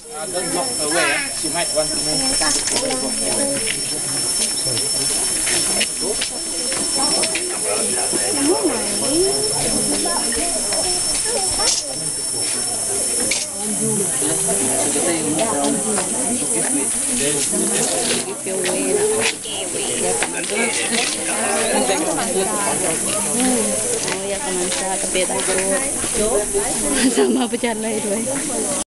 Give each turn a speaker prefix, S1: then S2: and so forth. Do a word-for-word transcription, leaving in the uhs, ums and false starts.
S1: Uh, don't block her way. Eh? She might want to move.
S2: Oh ya teman saya tapi takut sama berjalan itu.